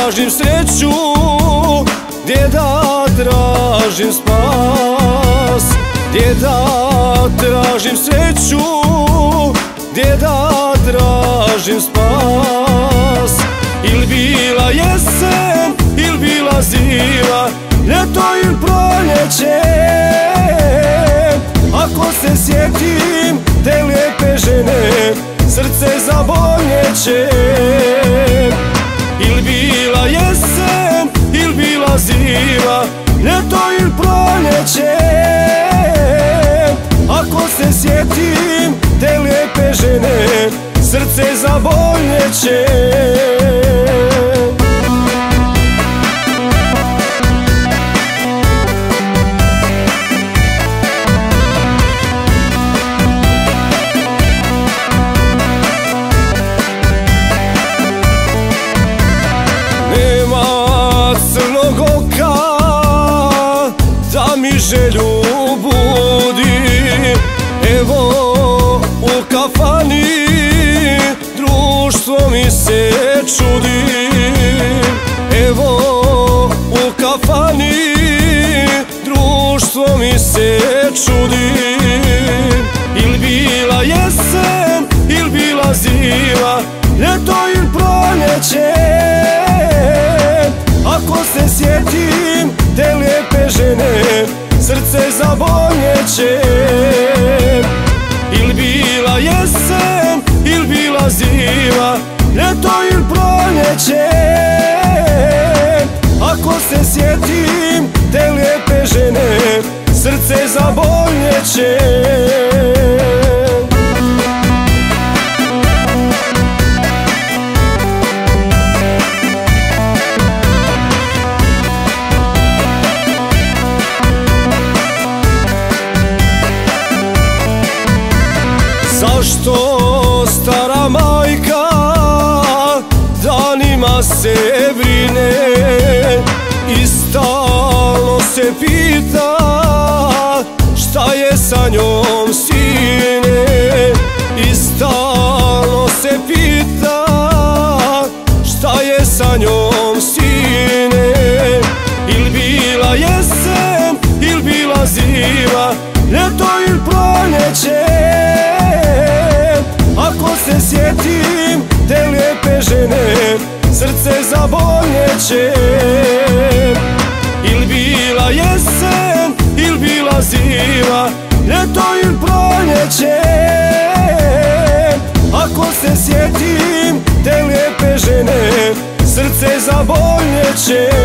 tražim sreću, gdje da tražim spas, gdje da tražim sreću, gdje da tražim spas. Il bila jesen, il bila zima, ljeto il proljeće. Ako se sjetim te lijepe žene, srce zaboljeće. Il bila jesen, il bila zima, ljeto il proljeće. Ako se sjetim te lijepe žene, srce zaboljeće. Želju budi, evo u kafani društvo mi se čudi. Evo u kafani društvo mi se čudi. Il bila jesen, il bila zima, ljeto il proljeće. Ako se sjetim te lijepe žene, srce zaboljeće. Il bila jesen, il bila zima, ljeto il proljeće. Ako se sjetim te lijepe žene, srce zaboljeće. Zašto stara majka danima se brine i stalno se pita šta je sa njom sine? I stalno se pita šta je sa njom sine? Il bila jesen, il bila zima, ljeto il proljeće. Ako se sjetim te lijepe žene, srce zaboljeće. Il bila jesen, il bila zima, ljeto il proljeće. Ako se sjetim te lijepe žene, srce zaboljeće.